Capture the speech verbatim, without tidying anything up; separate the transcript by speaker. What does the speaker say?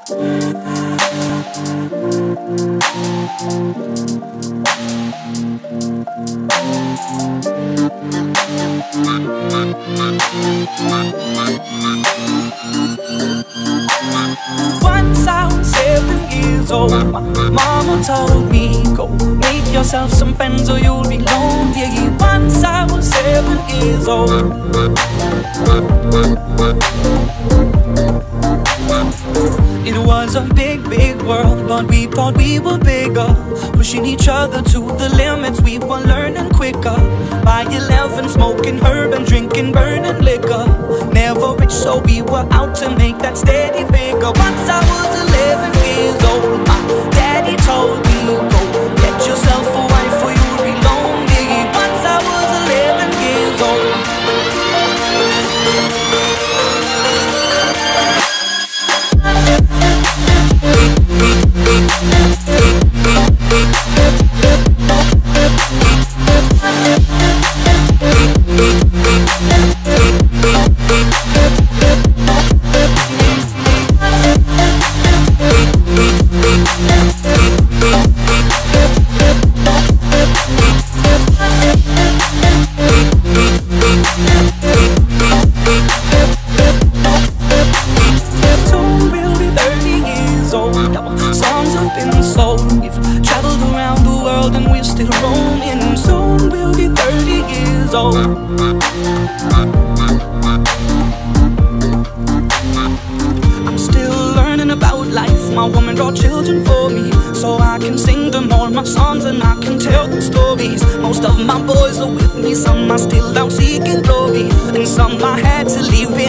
Speaker 1: Once I was seven years old, my mama told me, go make yourself some friends or you'll be lonely. Once I was seven years old. It was a big, big world, but we thought we were bigger, pushing each other to the limits. We were learning quicker. By eleven, smoking herb and drinking burning liquor. Never rich, so we were out to make that steady figure. Once I was eleven years old, my daddy told me, go get yourself a wife or you'll be lonely. Once I was eleven years old. Songs have been sold. We've traveled around the world and we're still roaming. Soon we'll be thirty years old. I'm still learning about life. My woman brought children for me, so I can sing them all my songs and I can tell them stories. Most of my boys are with me, some are still out seeking glory, and some I had to leave behind.